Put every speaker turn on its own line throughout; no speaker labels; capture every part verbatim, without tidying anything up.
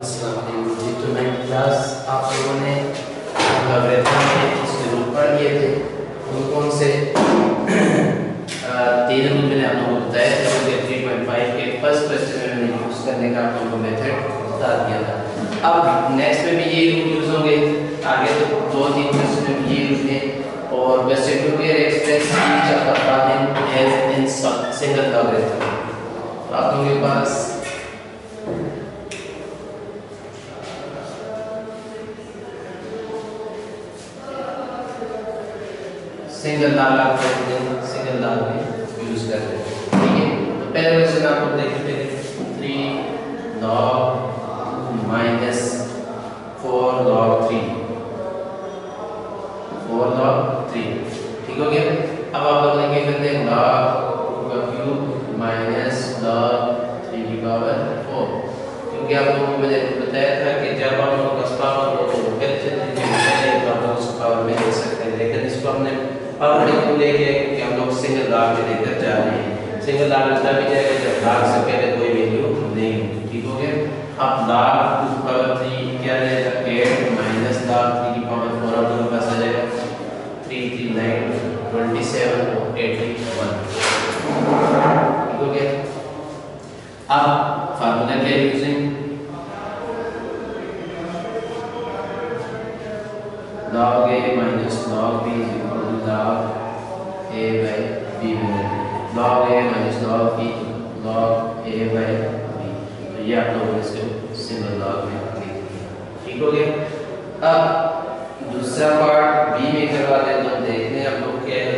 तो nine class आप लोगों ने लॉगरिथम के इसके रूल पढ़ लिए थे। उन कौन से तीन रूल मैंने आप लोगों को बताया था कि थ्री पॉइंट फाइव के फर्स्ट क्वेश्चन में मैंने यूज़ करने का आप लोगों को मेथड बता दिया था। अब नेक्स्ट में भी ये रूल यूज़ होंगे, आगे तो दो तीन क्वेश्चन में भी ये रूल है। और क्वेश्चन टू में express each of the following as in single logarithm. तो आप लोगों के पास सिंगल लॉग आप सिंगल लॉग में यूज कर रहे हैं, ठीक है। तो पहले क्वेश्चन आपको देखते हैं three log minus four log three four log three, ठीक हो गया। अब आप लोग क्या करते हैं, लॉग का क्यूब माइनस लॉग थ्री की पावर फोर, क्योंकि आप लोगों को मैंने बताया था कि जब आप लोग का पावर को पहले से पहले तो आप लोग उस पावर में ले सकते हैं, लेकिन इसको हमने पावर को लेके कि हम लोग सिंगल लॉग में लेकर जा रहे हैं। सिंगल लॉग में तभी जाएगा जब लॉग से पहले कोई वैल्यू नहीं होगी, ठीक हो गया। अब लॉग टू पावर थ्री क्या रहेगा, एट माइनस लॉग थ्री की पावर फोर, आप लोगों के पास आ जाएगा three three nine twenty seven eighty one, ठीक हो गया। अब फार्मूला क्या using, log a minus log b is equal to log a by b बने, log a minus log b log a by b। तो ये आप लोगों ने इसको सिंगल लॉग में लिख दिया, ठीक हो गया। अब दूसरा पार्ट b में करवा देते हैं, देखते हैं आप लोग क्या है।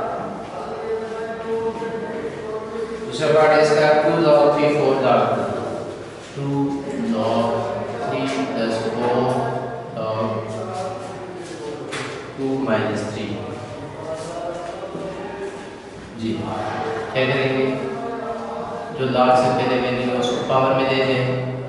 दूसरा पार्ट है इसका two log three four log two log three plus four log two minus three जी। क्या करेंगे, जो लॉग से पहले वैल्यू है उसको पावर में दे दें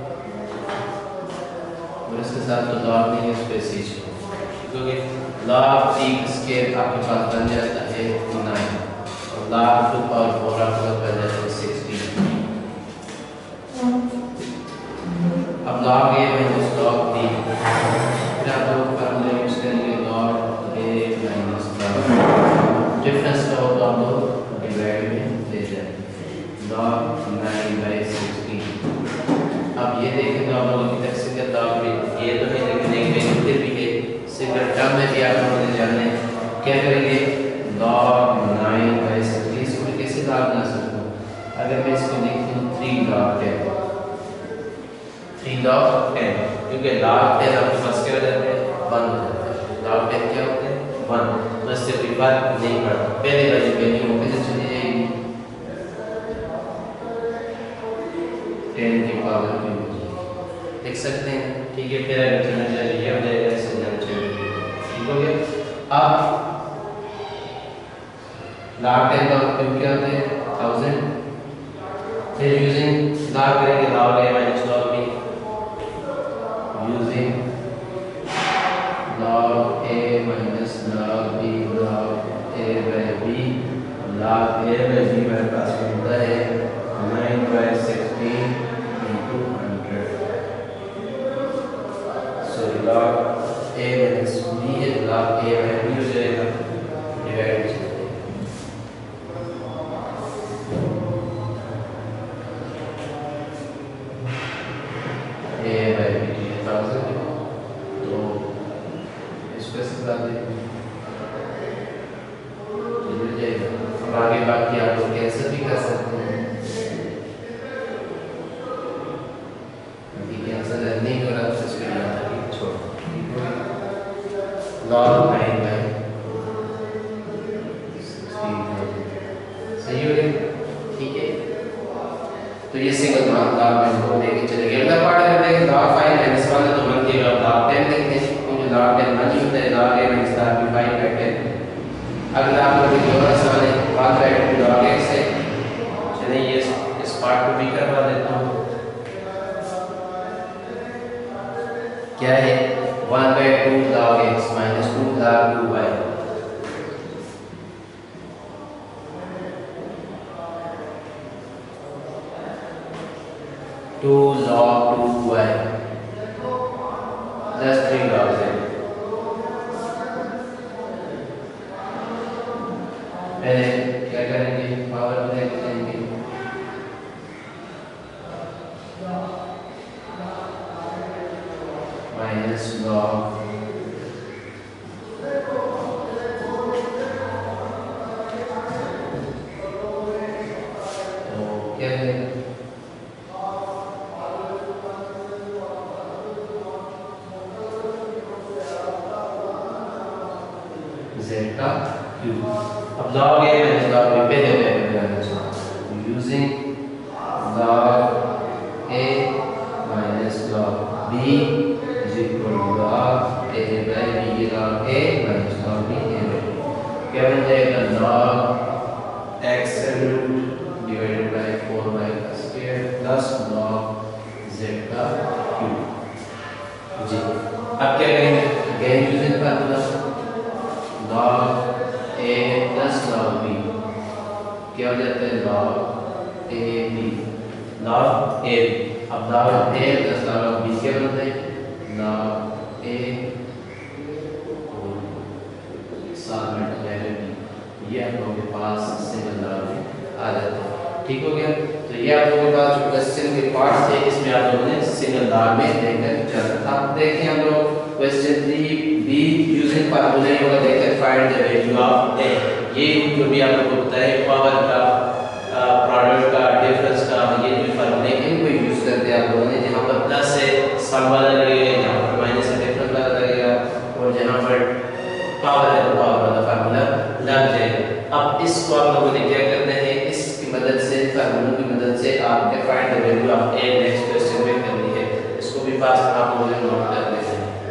और इसके साथ तो लॉग नहीं है उस पे सीच, ठीक हो गया। लॉग थ्री स्क्वायर आपके पास बन जाता है नाइन और लॉग टू पावर फोर आपके पास बन जाता है सिक्सटीन। अब log A minus log three, फिर आप लोग फार्मूला यूज करेंगे लॉग डिफरेंस का हो तो आप लोग डिवाइड में ले जाएंगे log नाइन बाई सिक्सटीन। अब ये देखें तो आप लोगों की तरफ सिंगल लॉग में ये तो है, लेकिन एक वैल्यू फिर भी है सिंगल टर्म में भी आप लोगों ने जानना है। क्या करेंगे, log नाइन बाई सिक्सटीन, इसको मैं कैसे लॉग बना सकता हूँ, अगर मैं इसको लिख दूँ three log ten, three log ten, क्योंकि log टेन आपके पास क्या हो जाता है, वन हो जाता है। log टेन क्या होता है, वन, तो इससे कोई फर्क नहीं पड़ता, पहले वाली वैल्यू कैसे चली जाएगी, टेन की पावर में लिख सकते हैं, ठीक है। फिर अगर चलना चाहिए ये हो जाएगा, इससे जाना चाहिए, ठीक हो गया। अब log टेन का क्यूब क्या होता है, थाउजेंड। फिर यूजिंग लॉग करेंगे log a minus log b, using log a minus log b log a by b, log a by b मेरे पास होता है nine by sixteen into hundred, so log a minus b है log a by b हो जाएगा divide a by b thousand, तो इसको सजा दें तो मिल जाएगा। अब आगे बाकी आप लोग कैसे भी कर सकते हैं, अभी कैंसर नहीं हो रहा तो इसको याद रखिए, छोड़ो, ठीक हो गया। log नाइन बाई सिक्सटीन सही हो गया, ठीक है। तो ये सिंगल लॉग में को लेके चलेंगे। अगला पार्ट है देखें log फाइव माइनस वन, तो वन देगा log टेन देखते हैं, क्योंकि log टेन वन ही होता है, log a minus log b five by ten. अगला आप लोग की और सवाल है one by two log x है, चलिए ये इस पार्ट को भी करवा देता हूँ। क्या है, one by two log x minus two log two y, two log two y plus three log Z. पहले क्या करेंगे, पावर में लेके जाएंगे, माइनस लॉग z का क्यूब। अब log a minus log b पे देते हैं using log a minus log b is equal to log a by b के log a minus log b a by b। क्या बन जाएगा, log x root divided by four y का square plus log z का cube जी। अब क्या करेंगे, again using formula log a plus log b क्या हो जाता है, log a b log a b। अब log a plus log b क्या बनता है, log a साथ में डिवाइडेड b। ये आप लोगों के पास सिंगल लॉग में आ जाता है। ठीक हो गया, तो ये आप लोगों के पास जो क्वेश्चन के पार्ट थे इसमें आप लोगों ने सिंगल लॉग में देखकर चलना था। देखिए हम लोग question three B using formula होगा, देखकर find the value of a। ये जो भी आप लोगों को बताया पावर का, प्रोडक्ट का, डिफरेंस का, ये जो फार्मूले इनको यूज करते हैं आप लोगों ने। जहां पर प्लस है सिंबल लगेगा, जहां पर माइनस है डिफरेंस लगेगा, और जहां पर पावर है तो पावर वाला फार्मूला लग जाएगा। अब इसको आप लोगों ने क्या करना है, इसकी मदद से, फार्मूलों की मदद से आपके find the value of a next question में करनी है। इसको भी पास आप लोगों ने नोट कर लेना है।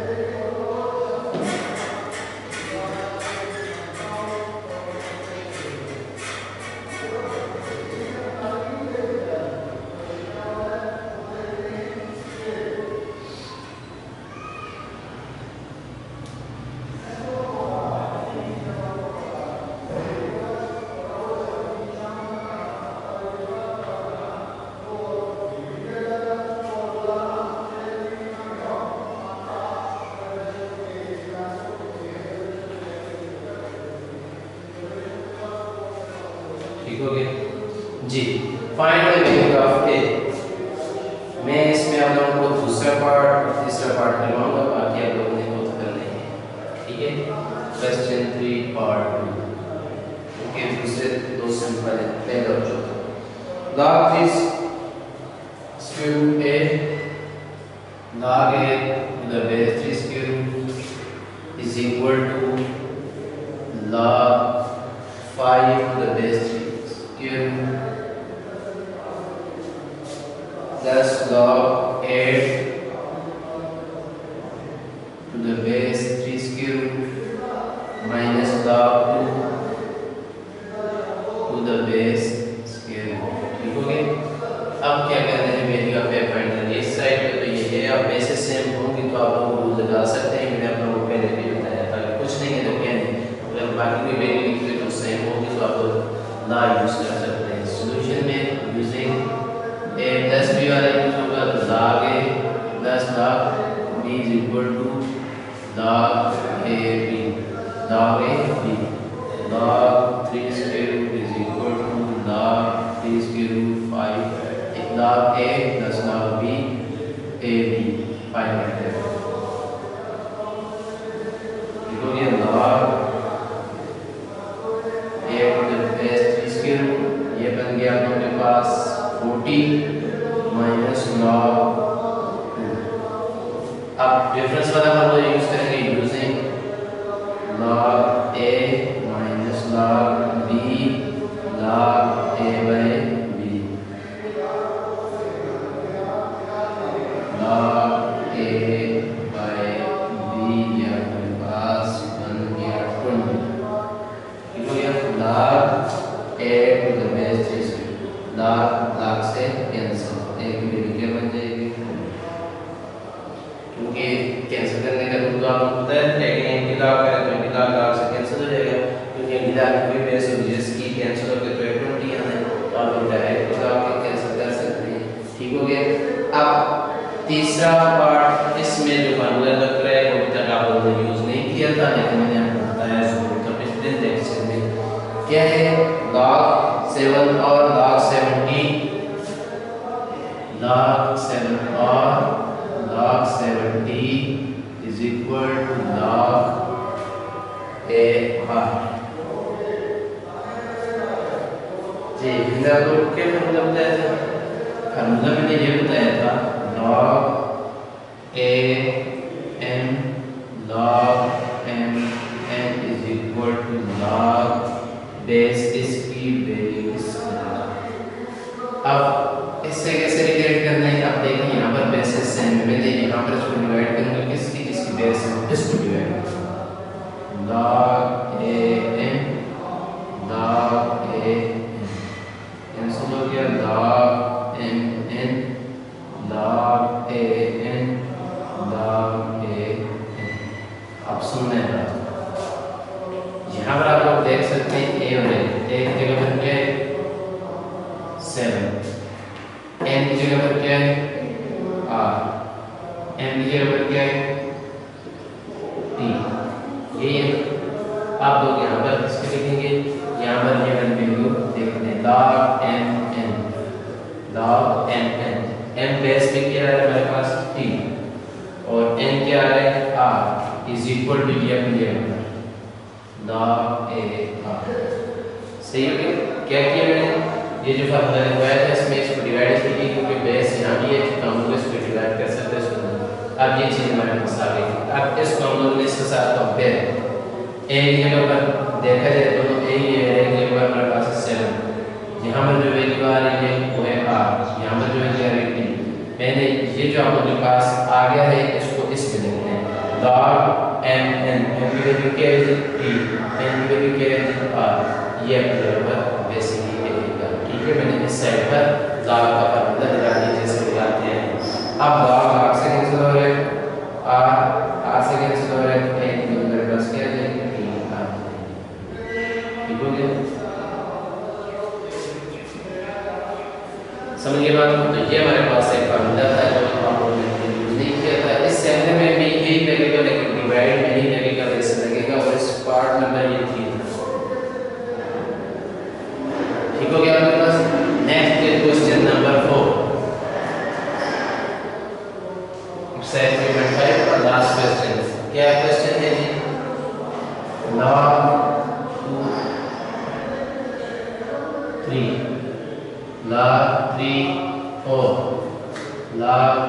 ठीक हो गया जी। Find the value of a। मैं इसमें आप लोगों को दूसरा पार्ट और तीसरा पार्ट करवाऊंगा, बाकी आप लोगों ने खुद करने हैं। ठीक है, question three part two okay. दूसरे दो सिंपल है, पहला और चौथा। log this square root a log a to the base three square root is equal to log five to the base three square root plus log eight to the base three square root minus log two to the base square root। ठीक हो गया, अब क्या करना है, value of a find करनी है। इस साइड पे तो ये है, अब बेसिस सेम होंगी तो आप लोग रूल लगा सकते हैं। मैंने आप लोगों को पहले भी बताया था, कुछ नहीं है तो क्या नहीं, अगर बाकी कोई वैल्यू निकले तो सेम होगी तो आप लोग ना यूज कर सकते हैं। सॉल्यूशन में यूजिंग a प्लस b वाला यूज होगा, तो log a plus log b is equal to log a b log a b log three square root is equal to log three square root five log a plus log b a b five hundred. ठीक हो गया, log a to the base three square root ये बन गया आप लोगों के पास फोर्टी माइनस log टू। अब डिफरेंस वाला फार्मूला यूज करेंगे using log a minus log b log a by b log a by b ये हमारे पास बन गया ट्वेंटी। ठीक हो गया, log a to the base three square log log से कैंसिल, एक वैल्यू क्या बन जाएगी, क्योंकि कैंसिल करने का रूल तो आपको पता है, लेकिन एंटी लॉग करें तो एंटी लॉग लॉग से कैंसिल हो जाएगा, क्योंकि एंटी लॉग कोई बेस होगी जिसकी कैंसिल होकर तो ट्वेंटी आना है, तो आप लोग डायरेक्ट लॉग के कैंसिल कर सकते हैं। ठीक हो गया, अब तीसरा पार्ट इसमें जो फार्मूला रख रहे था लेकिन मैंने आपको बताया इसको तो पिछले लेक्चर में क्या है log सेवन और log सेवेंटी log सेवन और log seventy is equal to log a r जी हमने आपको क्या फार्मूला बताया था फार्मूला मैंने ये बताया था log a n log m n is equal to log base इसकी वैल्यू इसकी। अब इससे कैसे रिलेट करना है आप देखिए यहाँ पर बेसिस से मैंने यहाँ पर इसको डिवाइड करूँगा किसकी जिसकी बेस है इसको डिवाइड करूँगा log a n log a n cancel हो गया log m n log a n log a n। अब सुनना है यहाँ पर आप लोग देख सकते हैं a और n एक जगह पर क्या है सेवन n की जगह पर क्या है r m की जगह पर क्या है t ये है आप लोग यहाँ पर किसके लिखेंगे यहाँ पर ये वन वैल्यू देखते हैं log m n log m n m base पे क्या है हमारे पास t और n क्या है r इज इक्वल टू ये अपनी जगह पर log a r सही हो गया। क्या किया मैंने ये जो फार्मूला लगाया था इसमें इसको डिवाइड कीजिए क्योंकि बेस यहाँ भी है तो हम लोग इसको डिवाइड कर सकते हैं इसको। अब ये चीज हमारे पास आ गई। अब इसको हम लोग इसके साथ कंपेयर a की जगह पर देखा जाए तो a की जगह पर हमारे पास सेवन यहाँ पर जो वैल्यू आ रही है वो है r यहाँ पर जो वैल्यू आ रही है t मैंने ये जो आप लोगों के पास आ गया है इसको इसमें लिखते हैं log m n m की वैल्यू क्या है t n की वैल्यू क्या है r ये अपने जगह पर बेसिकली रहेगा। ठीक है मैंने इस साइड पर log का फार्मूला लगा दिया जैसे लगाते हैं। अब log log से कैंसिल हो रहा है r r से कैंसिल हो रहा है तो n की मेरे पास क्या है t r ठीक हो गया समझिए बात को। तो ये हमारे पास एक फार्मूला था जो हम लोगों ने यूज नहीं किया था। इस सेक्शन में भी यही लगेगा लेकिन डिवाइड में नहीं लगेगा वैसे लगेगा और इस पार्ट नंबर ये थी ठीक हो गया आपके पास। नेक्स्ट है question number four exercise payment five और लास्ट क्वेश्चन। क्या क्वेश्चन है जी log two three log three four log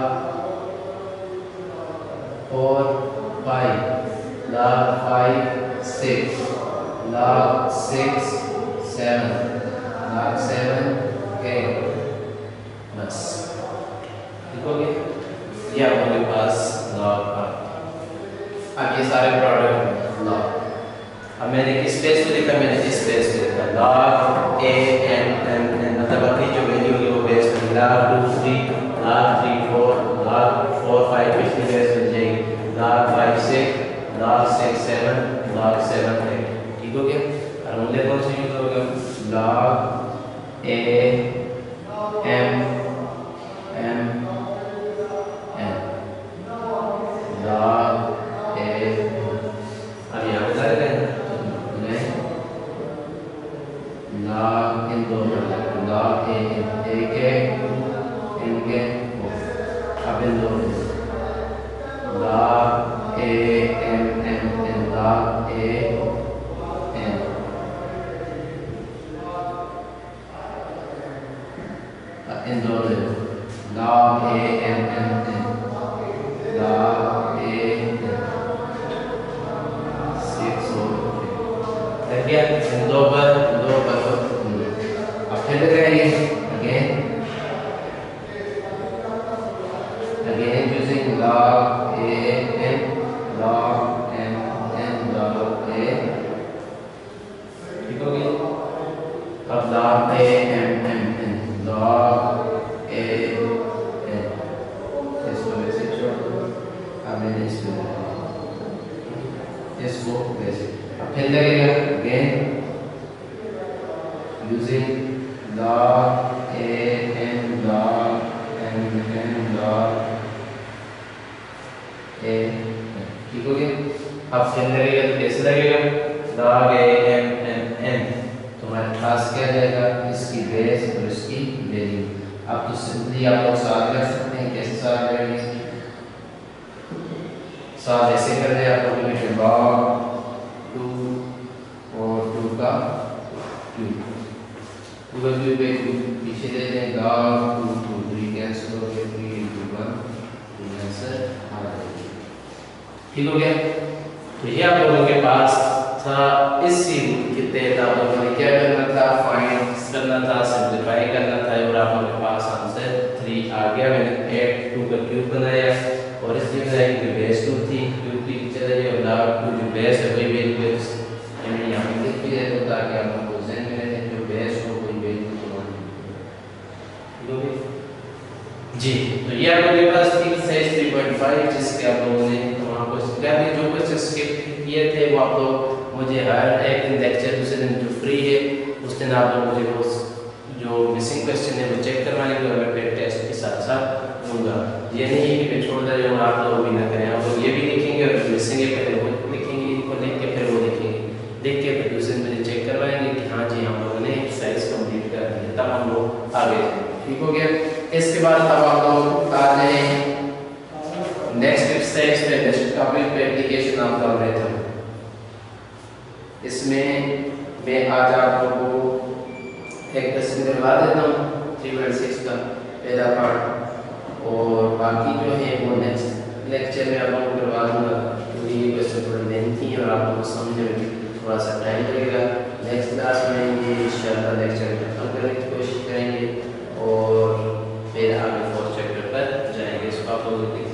four five log five six log six seven log seven eight बस ठीक हो गया। ये आप लोगों के पास log का अब ये सारे प्रोडक्ट log। अब मैंने किस बेस पे लिखा मैंने इस बेस पे लिखा log a n m n मतलब अपनी जो वैल्यू होगी वो बेस पे log two three log three four log four five पिछली बेस पे जाएगी log five six log six seven log seven eight ठीक हो गया। फार्मूले कौन से यूज होगा log a m m n log a अब यहाँ बता रहे हैं log इन दोनों log a a के n के अब इन दोनों log a m n n log a n इन दोनों log a m n n log a n six हो गया इन दो पर दो पर अब फिर लगाएंगे again again using log a n log m n log a ठीक हो गया। अब log a m m n log a n इसको वैसे छोड़ दो अब मैंने इसको इसको वैसे अब फिर लगेगा again using log a n log m n log a ठीक हो गया। अब फिर लगेगा तो कैसे लगेगा, log a m m n, तो हमारे पास क्या जाएगा, इसकी बेस और इसकी वैल्यू। अब तो सिंपली आप लोग सॉल्व कर सकते हैं, कैसे सॉल्व करेंगे, सॉल्व ऐसे कर रहे हैं आप लोग लिखें log टू और टू का टू, टू का टू पे पीछे दे दें log two two, three cancel हो गया, थ्री इंटू वन, आंसर आ जाएगा। ठीक हो गया। तो ये आप लोगों के पास था, इसी के तहत आप लोगों ने क्या करना था, फाइंड करना था, सिंपलीफाई करना था, और आप लोगों के पास आंसर थ्री आ गया। मैंने एट टू का क्यूब बनाया और इसलिए बनाया क्योंकि बेस टू थी, क्यूब की चला जाए और log टू जो बेस है वही वैल्यू है, मैंने यहाँ पे लिख दिया तो ताकि आप लोगों को ध्यान में रहे जो बेस हो वही वैल्यू तो जी। तो ये आप लोगों के पास थी साइज थ्री पॉइंट फाइव, जिसके आप लोगों ने तमाम क्वेश्चन क्या जो क्वेश्चन स्किप किए थे वो आप लोग मुझे हर एक दिन लेक्चर दूसरे दिन जो फ्री है उस दिन आप लोग मुझे वो जो मिसिंग क्वेश्चन है वो चेक करवाएंगे और मैं फिर टेस्ट के साथ साथ दूंगा। ये नहीं है कि मैं छोड़ दे रहा हूँ आप लोग भी ना करें, आप लोग ये भी लिखेंगे और मिसिंग है पहले वो लिखेंगे, इनको लिख के फिर वो लिखेंगे, लिख के फिर दूसरे दिन मुझे चेक करवाएंगे कि हाँ जी हम लोगों ने एक्सरसाइज कंप्लीट कर दी, तब हम लोग आगे जाएंगे। ठीक हो गया। इसके बाद अब आप लोग आ जाए नेक्स्ट एक्सरसाइज पे, नेक्स्ट टॉपिक पे, एप्लीकेशन ऑफ लॉगरिथम। इसमें मैं आज आप लोगों को एक क्वेश्चन करवा देता हूँ थ्री पॉइंट सिक्स का पहला पार्ट, और बाकी जो है वो नेक्स्ट लेक्चर में आप लोगों को करवा दूँगा क्योंकि ये क्वेश्चन थोड़ा लेंथी है और आप लोगों को समझने में थोड़ा सा टाइम लगेगा। नेक्स्ट क्लास में ये इंशाल्लाह लेक्चर खत्म करने की कोशिश करेंगे और फिर आगे फोर्थ चैप्टर पर जाएंगे। इसको आप लोग देखिए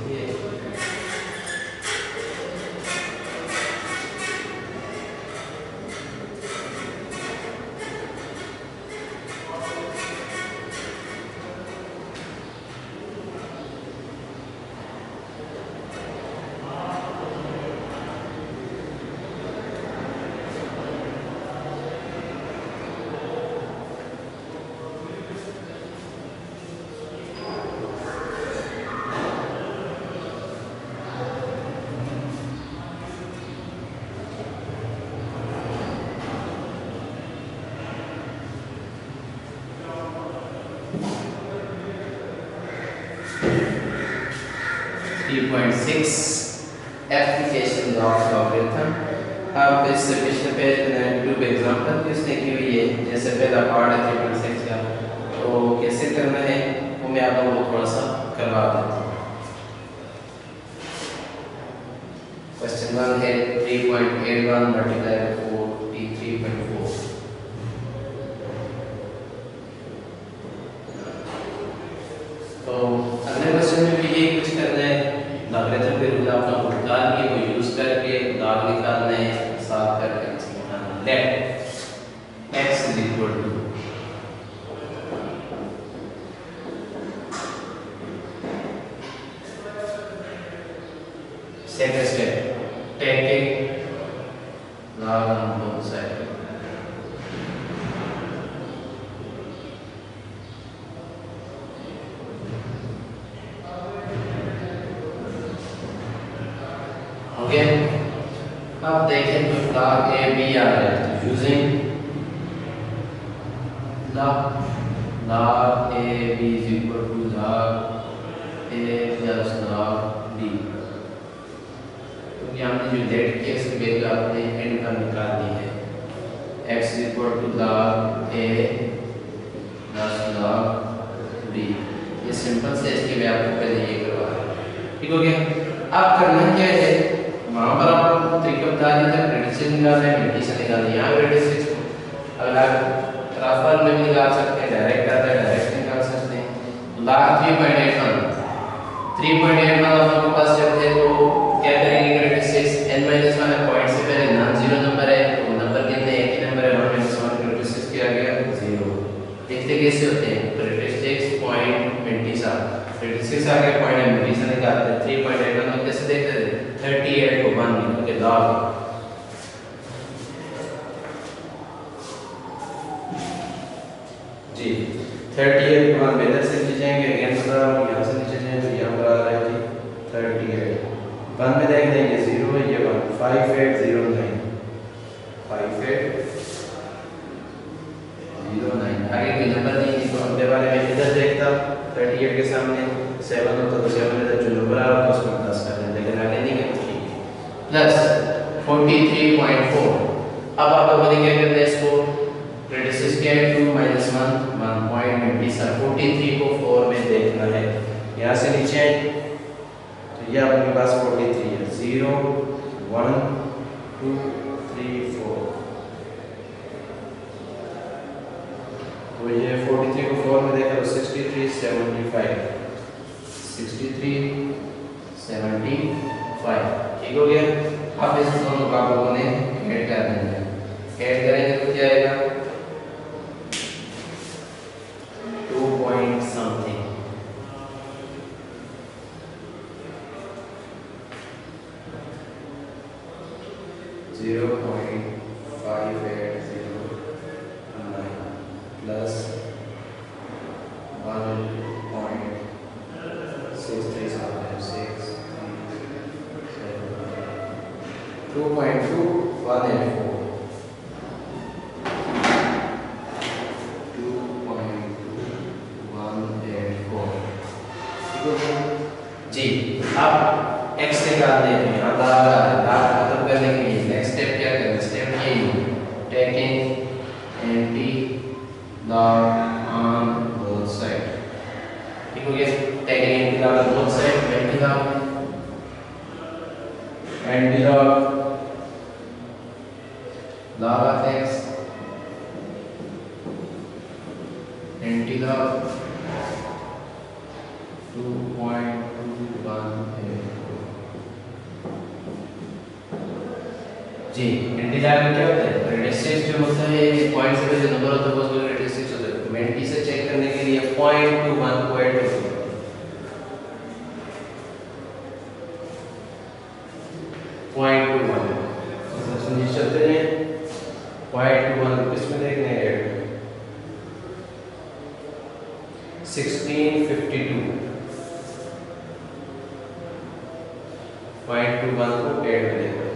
three point six application of logarithm. अब इस पिछले पेज में ट्यूब एग्जांपल भी उसने की हुई है, जैसे पहला पार्ट है थ्री पॉइंट सिक्स का, तो कैसे करना है वो मैं आप लोगों को थोड़ा सा करवा देता हूँ। क्वेश्चन वन है three point eight one multiply by forty three point four. तो अगले क्वेश्चन में भी यही कुछ करना है, लॉगरिथम के रूल आपने निकाल के वो यूज करके लॉग निकालना है, साथ करके let x is equal to second step taking log on both side. Okay, अब देखें तो log a b आ रहा है, तो using log log a b is equal to log a plus log b, क्योंकि हमने जो लेट किया इसकी वैल्यू आपने एंड पर निकाल दी है, x is equal to log a plus log b। ये सिंपल से इसके मैं आपको पहले ये करवा रहा हूँ। ठीक हो गया। अब करना क्या है, वहाँ पर आपको तरीका बता दिया था, रेडियस निकालना है, रेडियस निकालना है। यहाँ रेडियस को अगर आप ट्रांसफर में भी निकाल सकते हैं, डायरेक्ट आता है डायरेक्ट निकाल सकते हैं। log three point eight one three point eight one आप लोगों के पास जब है तो क्या करेंगे, रेडियस n माइनस वन है, पॉइंट से पहले नॉन जीरो नंबर है, तो नंबर कितने एक ही नंबर है, वन माइनस वन रेडियस क्या आ गया जीरो। देखते कैसे होते हैं, radius point twenty seven radius आ गया, पॉइंट ट्वेंटी से निकालते हैं थ्री पॉइंट एट वन कैसे देखते थे, थर्टी एट को वन निकाल के log जी थर्टी एट वन इधर से नीचे जाएंगे, अगेन बता रहा हूँ यहाँ से नीचे जाएंगे तो यहाँ पर आ रहा है जी थर्टी एट वन में देख देंगे जीरो है ये one, five eight zero nine, five eight zero nine. आगे के नंबर नहीं है तो अगले वाले में इधर देखता थर्टी एट के सामने सेवन होता तो सेवन इधर जो नंबर आ रहा था उसमें प्लस कर देते, लेकिन आगे नहीं है ठीक है। Plus forty three point four. अब आप लोगों ने क्या करना है इसको रेडियस क्या है two minus one, one point twenty seven, forty three को फोर में देखना है। यहाँ से नीचे तो ये आपके पास फोर्टी थ्री है, zero one two three four, तो ये फोर्टी थ्री को फोर में देखा तो sixty three seventy five, sixty three seventy five, ठीक हो गया। अब इस दोनों का आप लोगों ने ऐड कर देना है, ऐड करेंगे तो क्या आएगा two point something, zero point five eight zero nine plus one point six three seven six two point two one eight four, two point two one eight four, जी। अब x निकालने हैं, यहाँ दाग आ रहा है, दाग खत्म करने के लिए नेक्स्ट स्टेप क्या करना है, स्टेप ये taking anti log on both side, ठीक हो गया। Taking anti log on both side, anti log anti log log of x anti log two point two one eight जी। एंटी लॉग में क्या होता है रेडियस जो होता है पॉइंट से जो नंबर होता है वो उसको रेडियस होता है, तो एंटी से चेक करने के लिए point two one point two point two one समझिए चलते हैं पॉइंट टू वन इसमें देखने हैं sixteen fifty two, point two one को ऐड करेंगे,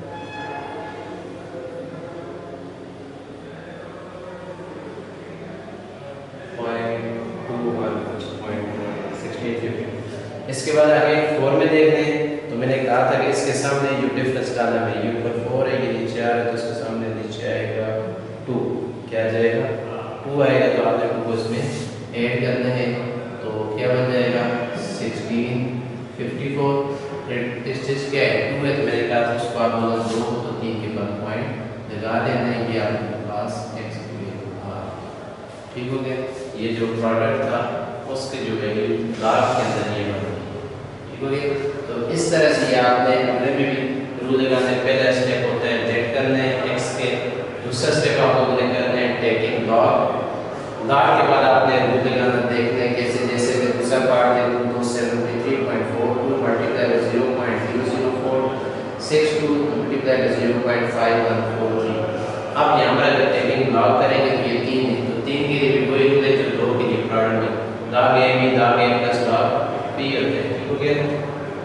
point two one point sixteen fifty. इसके बाद आगे फोर में देखते हैं तो मैंने कहा था कि इसके सामने जो डिफरेंस डालना है, ये ऊपर फोर है ये नीचे आ रहा है तो इसके सामने नीचे आएगा टू, क्या आ जाएगा टू आएगा, तो आपने टू को इसमें ऐड करना है तो क्या बन जाएगा सिक्सटीन फिफ्टी फोर। डिस्टेंस क्या है टू है तो मैंने कहा था उसको आप बोला दो तो तीन के बाद पॉइंट लगा देना है कि आपके पास एक्स ठीक हो गया। ये जो प्रोडक्ट था उसके जो वैल्यू लाख के अंदर ये बन गई, ठीक हो गया। तो इस तरह से आपने अपने में भी रूल लगाने, पहला स्टेप होता है जेड करना है एक्स के, दूसरा स्टेप आप लोगों ने करना है टेकिंग लॉग, लॉग के बाद आपने रूल लगाना देखना है कैसे, जैसे मैं दूसरा पार्ट दे दूं तो seventy three point four two multiply by zero point zero zero four six two multiply by zero point five one four three. अब यहाँ पर अगर टेकिंग लॉग करेंगे तो ये तीन है, तो तीन के लिए भी वही रूल है जो दो के लिए प्रोडक्ट में log A B log A plus log B होता है, ठीक हो गया।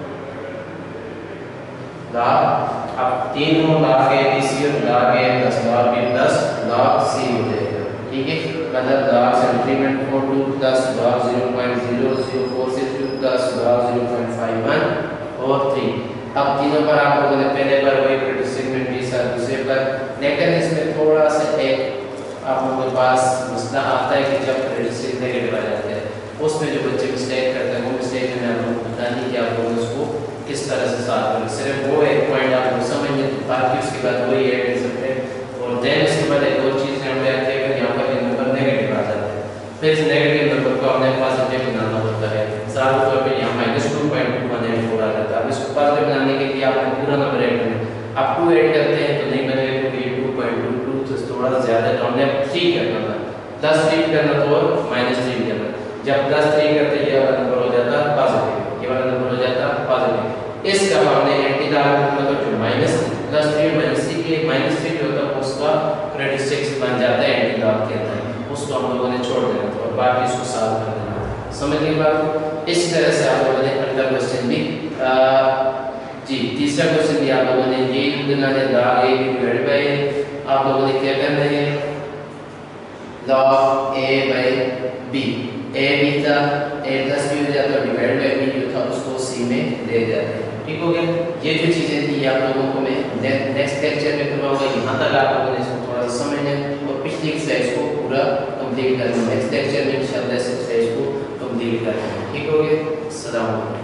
लॉग अब तीन हो लॉग ए बी सी और log A plus log B plus log C हो जाएगा, ठीक है। मतलब log seventy four two plus log zero point zero zero four six two plus log zero point five one और three. अब तीनों पर आप लोगों ने पहले पर वही प्रोडक्ट की साथ दूसरे पर, लेकिन इसमें थोड़ा सा एक आप लोगों के पास मसला आता है कि जब प्रोडक्ट नेगेटिव आ जाते हैं उसमें जो बच्चे मिस्टेक करते हैं वो मिस्टेक में आप लोगों को बतानी कि आप लोग उसको किस तरह से सॉल्व करें। सिर्फ वो एक पॉइंट आप लोग समझेंगे तो बाकी उसके बाद वही ऐड कर सकते हैं। और देन उसके बाद एक और चीज़ हम याद रखेंगे, यहाँ पर ये नंबर नेगेटिव आ जाता है, फिर इस नेगेटिव नंबर को अपने पॉजिटिव बनाना होता है। मिसाल के तौर पर यहाँ minus two point two one eight four आ जाता है। अब इसको पॉजिटिव बनाने के लिए आपने पूरा नंबर ऐड करना है। अब टू ऐड करते हैं तो नहीं बनेगा क्योंकि ये टू पॉइंट टू टू तो थोड़ा सा ज़्यादा तो हमने थ्री करना था, प्लस थ्री करना तो और माइनस थ्री करना। जब प्लस थ्री करते ये वाला नंबर हो जाता है पॉजिटिव, ये वाला नंबर हो जाता है पॉजिटिव। इसका हमने एंटी लॉग मतलब जो minus plus three minus three के माइनस थ्री जो होता है उसका रेडिक्स बन जाता है एंटी लॉग के अंदर, उसको हम लोगों ने छोड़ देना था और बाकी इसको सॉल्व कर देना। समझ गए बात? इस तरह से आप लोगों ने अंडर क्वेश्चन भी जी तीसरा क्वेश्चन भी आप लोगों ने ये निकालना log a b divided by आप लोगों ने क्या करना है log a by b a b था a प्लस b हो जाता है डिवाइड बाय b जो था उसको c में ले जाते हैं। ठीक हो गया। ये जो चीजें थी आप लोगों को मैं नेक्स्ट लेक्चर में करवाऊंगा। यहाँ तक आप लोगों ने इसको थोड़ा सा समझना और पिछली एक्सरसाइज को पूरा कंप्लीट करना। नेक्स्ट लेक्चर में इंशाल्लाह इस एक्सरसाइज को कंप्लीट करना। ठीक हो गया। अस्सलाम वालेकुम।